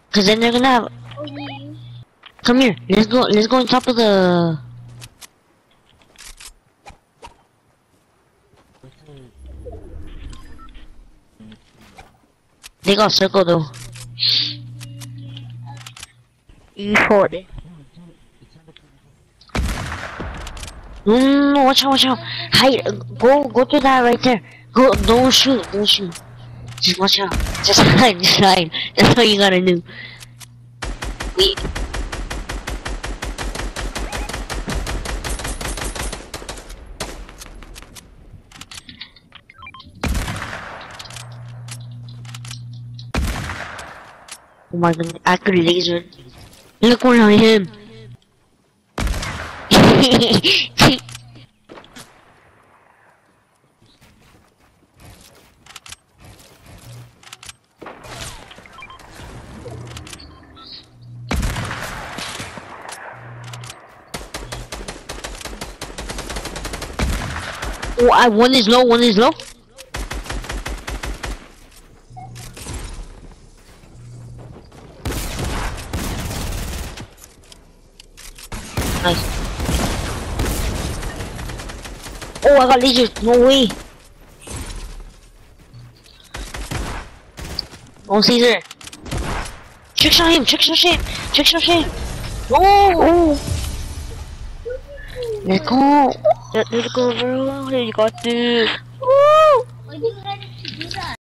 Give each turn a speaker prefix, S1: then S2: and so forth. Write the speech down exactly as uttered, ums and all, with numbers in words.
S1: Cause then they're gonna have. Come here. Let's go. Let's go on top of the. They got circle though.
S2: E forty.
S1: No, no, no, watch out, watch out. Hide. Go, go to that right there. Go. Don't shoot. Don't shoot. Just watch out. Just hide. Just hide. That's what you gotta do. Wait. Oh my god, I could laser. Look one on him. Oh, I one is low, one is low. Nice. Oh, I got lasers. No way. Oh, Caesar. Trick shot him. Trick shot him. Trick shot him. Oh. Let's go.
S2: Let's go, bro. You got this. Woo!